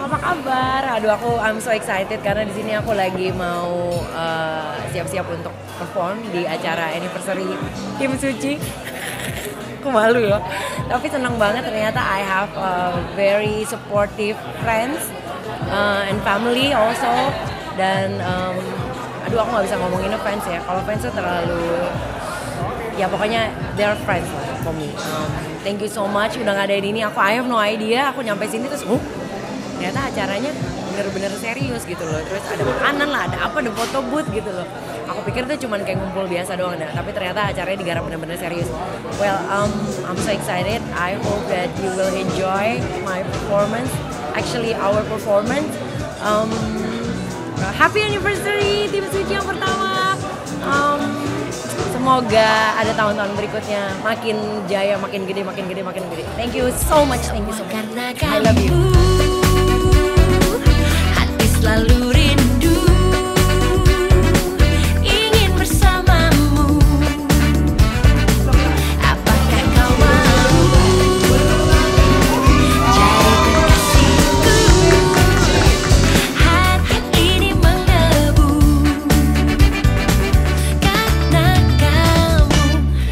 apa kabar? Aduh, I'm so excited karena di sini aku lagi mau siap-siap untuk perform di acara anniversary Kim Suci. Aku malu loh. Tapi senang banget, ternyata I have very supportive friends and family also. Dan aduh, aku nggak bisa ngomongin fans ya. Kalau fans tuh terlalu, ya pokoknya they're friends lah for me. Thank you so much udah ngadain ini. I have no idea. Aku nyampe sini terus, ternyata acaranya bener-bener serius gitu loh. Terus ada makanan lah, ada apa, ada foto booth gitu loh. Aku pikir tuh cuman kayak ngumpul biasa doang, tapi ternyata acaranya digarap bener-bener serius. Well, I'm so excited. I hope that you will enjoy my performance. Actually, our performance. Happy anniversary Tim Suci yang pertama. Semoga ada tahun-tahun berikutnya makin jaya, makin gede, makin gede, makin gede. Thank you so much, thank you so much. I love you. Hati selalu rindu ingin bersamamu. Apakah kau mau jadi kekasihku? Hati ini menggebu karena kamu.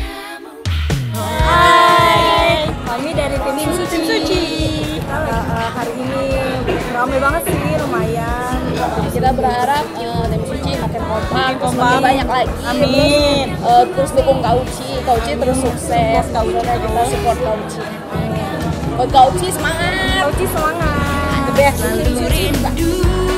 Hai, kami dari tim Suci. Hari ini ramai banget sih, lumayan. Kita berharap tim Suci makin kompak, kompak. banyak lagi. Amin. Terus dukung Kak Uci terus sukses. Kita support Kak Uci. Buat Kak Uci semangat. Suci semangat. The best. Selalu rindu